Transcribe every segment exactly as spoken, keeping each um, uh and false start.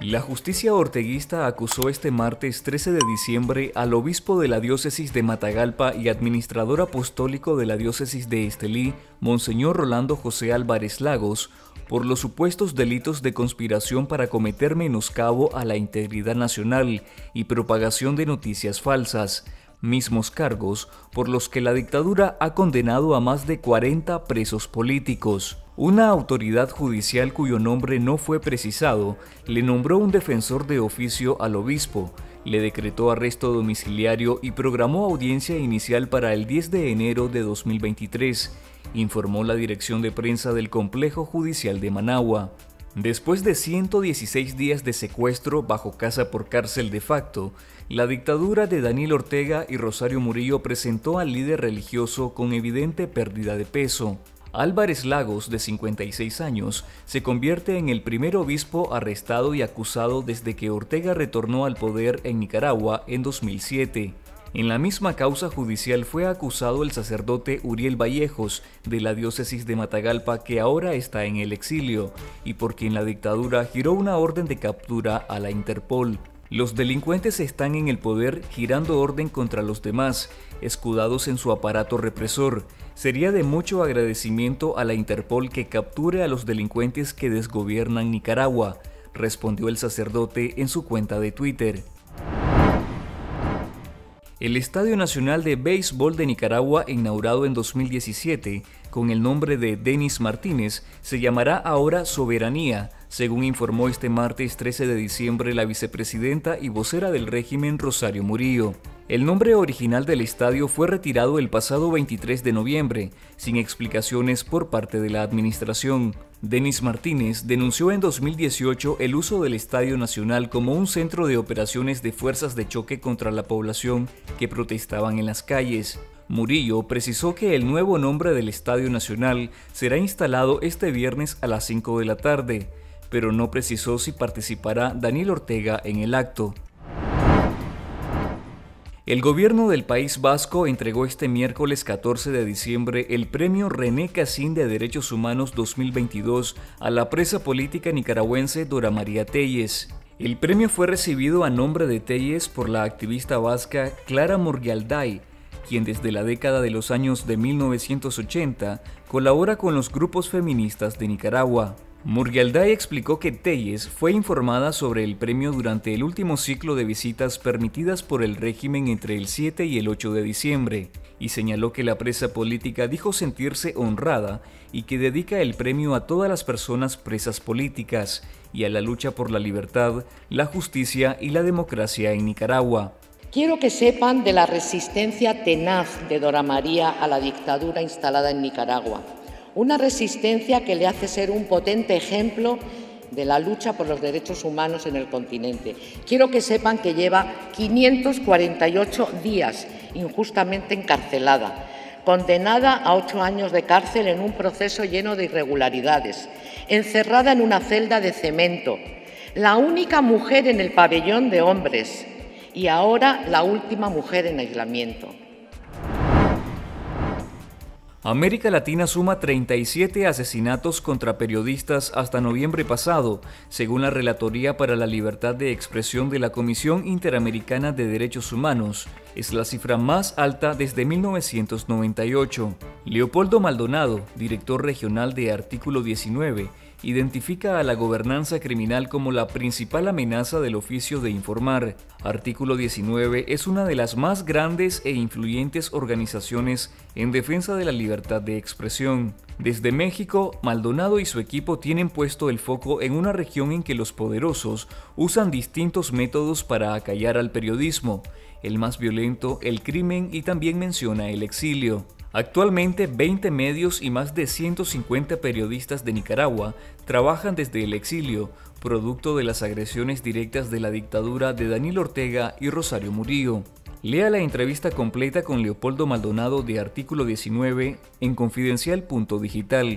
La justicia orteguista acusó este martes trece de diciembre al obispo de la diócesis de Matagalpa y administrador apostólico de la diócesis de Estelí, Monseñor Rolando José Álvarez Lagos, por los supuestos delitos de conspiración para cometer menoscabo a la integridad nacional y propagación de noticias falsas, mismos cargos por los que la dictadura ha condenado a más de cuarenta presos políticos. Una autoridad judicial cuyo nombre no fue precisado le nombró un defensor de oficio al obispo, le decretó arresto domiciliario y programó audiencia inicial para el diez de enero de dos mil veintitrés, informó la dirección de prensa del Complejo Judicial de Managua. Después de ciento dieciséis días de secuestro bajo casa por cárcel de facto, la dictadura de Daniel Ortega y Rosario Murillo presentó al líder religioso con evidente pérdida de peso. Álvarez Lagos, de cincuenta y seis años, se convierte en el primer obispo arrestado y acusado desde que Ortega retornó al poder en Nicaragua en dos mil siete. En la misma causa judicial fue acusado el sacerdote Uriel Vallejos, de la diócesis de Matagalpa, que ahora está en el exilio, y por quien la dictadura giró una orden de captura a la Interpol. Los delincuentes están en el poder girando orden contra los demás, escudados en su aparato represor. Sería de mucho agradecimiento a la Interpol que capture a los delincuentes que desgobiernan Nicaragua, respondió el sacerdote en su cuenta de Twitter. El Estadio Nacional de Béisbol de Nicaragua, inaugurado en dos mil diecisiete, con el nombre de Denis Martínez, se llamará ahora Soberanía, según informó este martes trece de diciembre la vicepresidenta y vocera del régimen Rosario Murillo. El nombre original del estadio fue retirado el pasado veintitrés de noviembre, sin explicaciones por parte de la administración. Denis Martínez denunció en dos mil dieciocho el uso del Estadio Nacional como un centro de operaciones de fuerzas de choque contra la población que protestaban en las calles. Murillo precisó que el nuevo nombre del Estadio Nacional será instalado este viernes a las cinco de la tarde, pero no precisó si participará Daniel Ortega en el acto. El gobierno del País Vasco entregó este miércoles catorce de diciembre el premio René Cassin de Derechos Humanos dos mil veintidós a la presa política nicaragüense Dora María Tellez. El premio fue recibido a nombre de Tellez por la activista vasca Clara Murgialday, quien desde la década de los años de mil novecientos ochenta colabora con los grupos feministas de Nicaragua. Murgialday explicó que Tellez fue informada sobre el premio durante el último ciclo de visitas permitidas por el régimen entre el siete y el ocho de diciembre, y señaló que la presa política dijo sentirse honrada y que dedica el premio a todas las personas presas políticas y a la lucha por la libertad, la justicia y la democracia en Nicaragua. Quiero que sepan de la resistencia tenaz de Dora María a la dictadura instalada en Nicaragua. Una resistencia que le hace ser un potente ejemplo de la lucha por los derechos humanos en el continente. Quiero que sepan que lleva quinientos cuarenta y ocho días injustamente encarcelada, condenada a ocho años de cárcel en un proceso lleno de irregularidades, encerrada en una celda de cemento, la única mujer en el pabellón de hombres y ahora la última mujer en aislamiento. América Latina suma treinta y siete asesinatos contra periodistas hasta noviembre pasado, según la Relatoría para la Libertad de Expresión de la Comisión Interamericana de Derechos Humanos. Es la cifra más alta desde mil novecientos noventa y ocho. Leopoldo Maldonado, director regional de Artículo diecinueve, identifica a la gobernanza criminal como la principal amenaza del oficio de informar. Artículo diecinueve es una de las más grandes e influyentes organizaciones en defensa de la libertad de expresión. Desde México, Maldonado y su equipo tienen puesto el foco en una región en que los poderosos usan distintos métodos para acallar al periodismo, el más violento, el crimen, y también menciona el exilio. Actualmente, veinte medios y más de ciento cincuenta periodistas de Nicaragua trabajan desde el exilio, producto de las agresiones directas de la dictadura de Daniel Ortega y Rosario Murillo. Lea la entrevista completa con Leopoldo Maldonado de Artículo diecinueve en confidencial punto digital.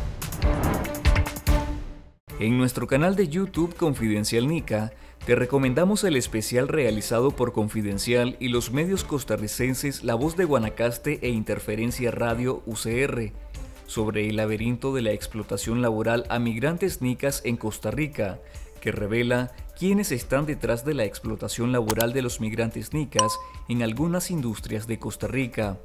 En nuestro canal de YouTube Confidencial Nica, te recomendamos el especial realizado por Confidencial y los medios costarricenses La Voz de Guanacaste e Interferencia Radio U C R, sobre el laberinto de la explotación laboral a migrantes nicas en Costa Rica, que revela quiénes están detrás de la explotación laboral de los migrantes nicas en algunas industrias de Costa Rica.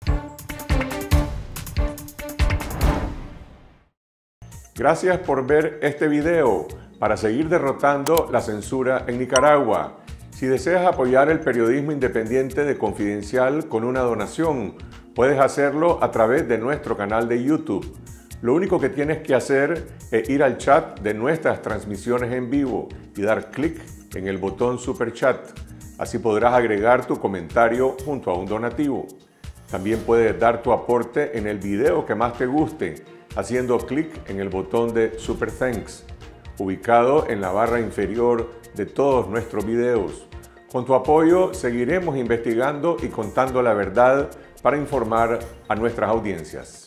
Gracias por ver este video para seguir derrotando la censura en Nicaragua. Si deseas apoyar el periodismo independiente de Confidencial con una donación, puedes hacerlo a través de nuestro canal de YouTube. Lo único que tienes que hacer es ir al chat de nuestras transmisiones en vivo y dar clic en el botón Super Chat. Así podrás agregar tu comentario junto a un donativo. También puedes dar tu aporte en el video que más te guste, haciendo clic en el botón de Super Thanks, ubicado en la barra inferior de todos nuestros videos. Con tu apoyo seguiremos investigando y contando la verdad para informar a nuestras audiencias.